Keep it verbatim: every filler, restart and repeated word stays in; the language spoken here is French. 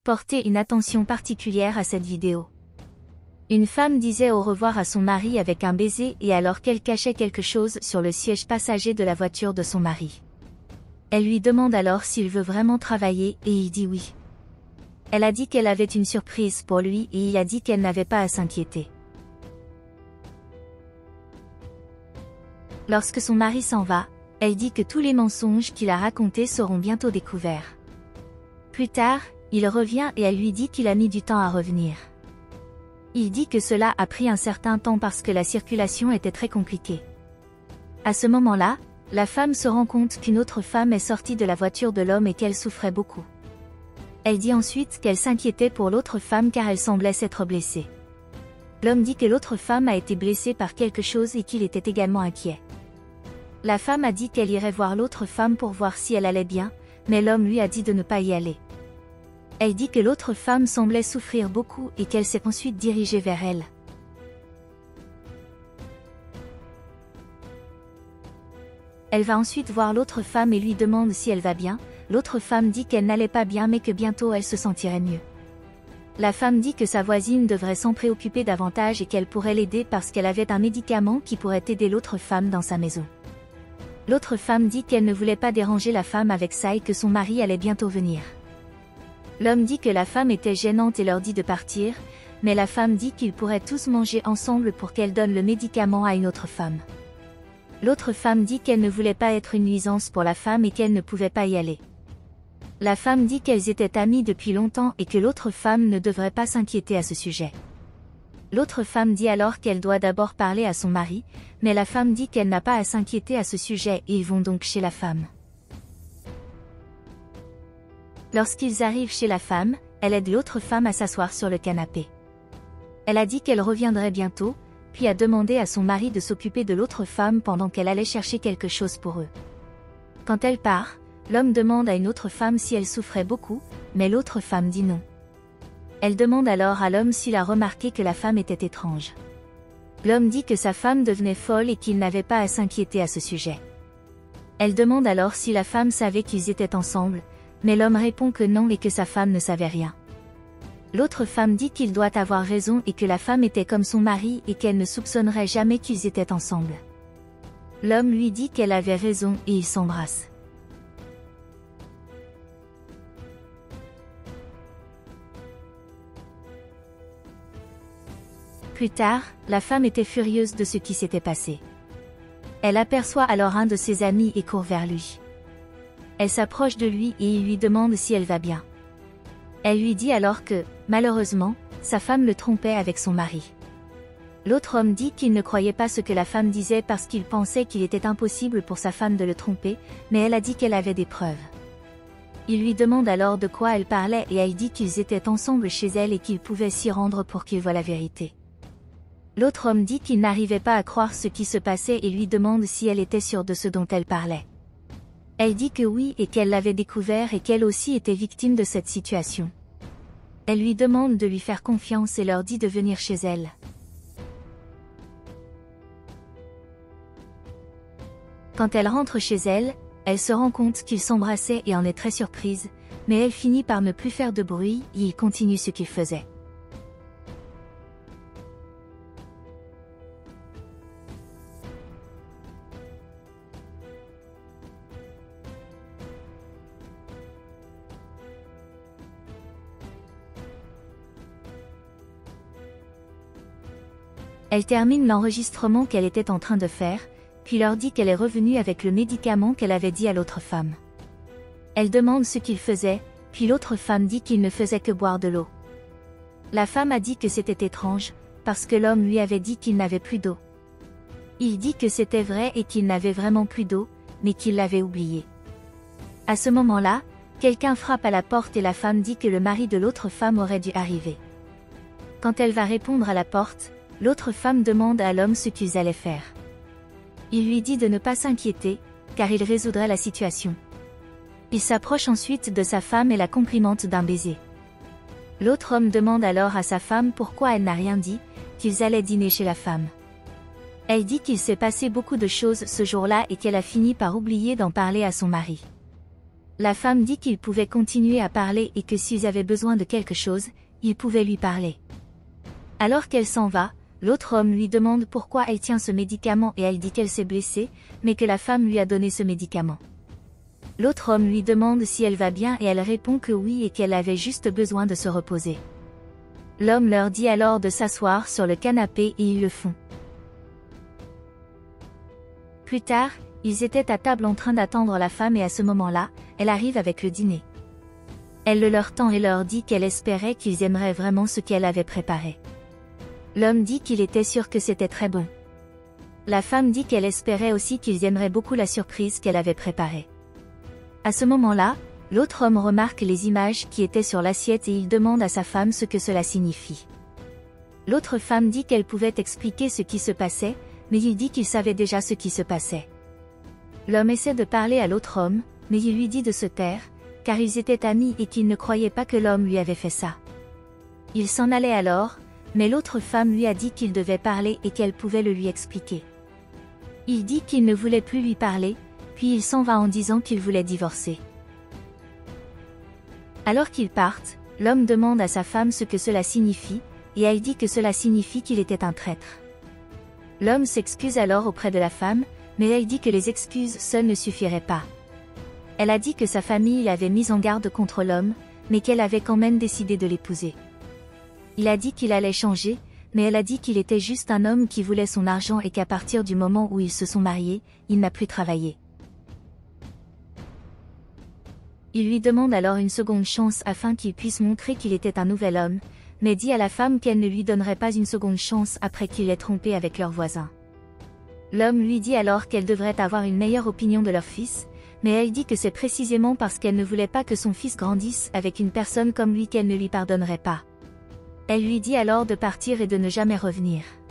porter une attention particulière à cette vidéo. Une femme disait au revoir à son mari avec un baiser et alors qu'elle cachait quelque chose sur le siège passager de la voiture de son mari. Elle lui demande alors s'il veut vraiment travailler et il dit oui. Elle a dit qu'elle avait une surprise pour lui et il a dit qu'elle n'avait pas à s'inquiéter. Lorsque son mari s'en va, elle dit que tous les mensonges qu'il a racontés seront bientôt découverts. Plus tard, il revient et elle lui dit qu'il a mis du temps à revenir. Il dit que cela a pris un certain temps parce que la circulation était très compliquée. À ce moment-là, la femme se rend compte qu'une autre femme est sortie de la voiture de l'homme et qu'elle souffrait beaucoup. Elle dit ensuite qu'elle s'inquiétait pour l'autre femme car elle semblait s'être blessée. L'homme dit que l'autre femme a été blessée par quelque chose et qu'il était également inquiet. La femme a dit qu'elle irait voir l'autre femme pour voir si elle allait bien, mais l'homme lui a dit de ne pas y aller. Elle dit que l'autre femme semblait souffrir beaucoup et qu'elle s'est ensuite dirigée vers elle. Elle va ensuite voir l'autre femme et lui demande si elle va bien. L'autre femme dit qu'elle n'allait pas bien mais que bientôt elle se sentirait mieux. La femme dit que sa voisine devrait s'en préoccuper davantage et qu'elle pourrait l'aider parce qu'elle avait un médicament qui pourrait aider l'autre femme dans sa maison. L'autre femme dit qu'elle ne voulait pas déranger la femme avec ça et que son mari allait bientôt venir. L'homme dit que la femme était gênante et leur dit de partir, mais la femme dit qu'ils pourraient tous manger ensemble pour qu'elle donne le médicament à une autre femme. L'autre femme dit qu'elle ne voulait pas être une nuisance pour la femme et qu'elle ne pouvait pas y aller. La femme dit qu'elles étaient amies depuis longtemps et que l'autre femme ne devrait pas s'inquiéter à ce sujet. L'autre femme dit alors qu'elle doit d'abord parler à son mari, mais la femme dit qu'elle n'a pas à s'inquiéter à ce sujet et ils vont donc chez la femme. Lorsqu'ils arrivent chez la femme, elle aide l'autre femme à s'asseoir sur le canapé. Elle a dit qu'elle reviendrait bientôt, puis a demandé à son mari de s'occuper de l'autre femme pendant qu'elle allait chercher quelque chose pour eux. Quand elle part, l'homme demande à une autre femme si elle souffrait beaucoup, mais l'autre femme dit non. Elle demande alors à l'homme s'il a remarqué que la femme était étrange. L'homme dit que sa femme devenait folle et qu'il n'avait pas à s'inquiéter à ce sujet. Elle demande alors si la femme savait qu'ils étaient ensemble, mais l'homme répond que non et que sa femme ne savait rien. L'autre femme dit qu'il doit avoir raison et que la femme était comme son mari et qu'elle ne soupçonnerait jamais qu'ils étaient ensemble. L'homme lui dit qu'elle avait raison et ils s'embrassent. Plus tard, la femme était furieuse de ce qui s'était passé. Elle aperçoit alors un de ses amis et court vers lui. Elle s'approche de lui et il lui demande si elle va bien. Elle lui dit alors que, malheureusement, sa femme le trompait avec son mari. L'autre homme dit qu'il ne croyait pas ce que la femme disait parce qu'il pensait qu'il était impossible pour sa femme de le tromper, mais elle a dit qu'elle avait des preuves. Il lui demande alors de quoi elle parlait et elle dit qu'ils étaient ensemble chez elle et qu'il pouvait s'y rendre pour qu'il voie la vérité. L'autre homme dit qu'il n'arrivait pas à croire ce qui se passait et lui demande si elle était sûre de ce dont elle parlait. Elle dit que oui et qu'elle l'avait découvert et qu'elle aussi était victime de cette situation. Elle lui demande de lui faire confiance et leur dit de venir chez elle. Quand elle rentre chez elle, elle se rend compte qu'ils s'embrassaient et en est très surprise, mais elle finit par ne plus faire de bruit et il continue ce qu'il faisait. Elle termine l'enregistrement qu'elle était en train de faire, puis leur dit qu'elle est revenue avec le médicament qu'elle avait dit à l'autre femme. Elle demande ce qu'il faisait, puis l'autre femme dit qu'il ne faisait que boire de l'eau. La femme a dit que c'était étrange, parce que l'homme lui avait dit qu'il n'avait plus d'eau. Il dit que c'était vrai et qu'il n'avait vraiment plus d'eau, mais qu'il l'avait oublié. À ce moment-là, quelqu'un frappe à la porte et la femme dit que le mari de l'autre femme aurait dû arriver. Quand elle va répondre à la porte, l'autre femme demande à l'homme ce qu'ils allaient faire. Il lui dit de ne pas s'inquiéter, car il résoudrait la situation. Il s'approche ensuite de sa femme et la complimente d'un baiser. L'autre homme demande alors à sa femme pourquoi elle n'a rien dit, qu'ils allaient dîner chez la femme. Elle dit qu'il s'est passé beaucoup de choses ce jour-là et qu'elle a fini par oublier d'en parler à son mari. La femme dit qu'il pouvait continuer à parler et que s'ils avaient besoin de quelque chose, il pouvait lui parler. Alors qu'elle s'en va, l'autre homme lui demande pourquoi elle tient ce médicament et elle dit qu'elle s'est blessée, mais que la femme lui a donné ce médicament. L'autre homme lui demande si elle va bien et elle répond que oui et qu'elle avait juste besoin de se reposer. L'homme leur dit alors de s'asseoir sur le canapé et ils le font. Plus tard, ils étaient à table en train d'attendre la femme et à ce moment-là, elle arrive avec le dîner. Elle le leur tend et leur dit qu'elle espérait qu'ils aimeraient vraiment ce qu'elle avait préparé. L'homme dit qu'il était sûr que c'était très bon. La femme dit qu'elle espérait aussi qu'ils aimeraient beaucoup la surprise qu'elle avait préparée. À ce moment-là, l'autre homme remarque les images qui étaient sur l'assiette et il demande à sa femme ce que cela signifie. L'autre femme dit qu'elle pouvait expliquer ce qui se passait, mais il dit qu'il savait déjà ce qui se passait. L'homme essaie de parler à l'autre homme, mais il lui dit de se taire, car ils étaient amis et qu'il ne croyait pas que l'homme lui avait fait ça. Il s'en allait alors, mais l'autre femme lui a dit qu'il devait parler et qu'elle pouvait le lui expliquer. Il dit qu'il ne voulait plus lui parler, puis il s'en va en disant qu'il voulait divorcer. Alors qu'ils partent, l'homme demande à sa femme ce que cela signifie, et elle dit que cela signifie qu'il était un traître. L'homme s'excuse alors auprès de la femme, mais elle dit que les excuses seules ne suffiraient pas. Elle a dit que sa famille l'avait mise en garde contre l'homme, mais qu'elle avait quand même décidé de l'épouser. Il a dit qu'il allait changer, mais elle a dit qu'il était juste un homme qui voulait son argent et qu'à partir du moment où ils se sont mariés, il n'a plus travaillé. Il lui demande alors une seconde chance afin qu'il puisse montrer qu'il était un nouvel homme, mais dit à la femme qu'elle ne lui donnerait pas une seconde chance après qu'il l'ait trompée avec leur voisin. L'homme lui dit alors qu'elle devrait avoir une meilleure opinion de leur fils, mais elle dit que c'est précisément parce qu'elle ne voulait pas que son fils grandisse avec une personne comme lui qu'elle ne lui pardonnerait pas. Elle lui dit alors de partir et de ne jamais revenir.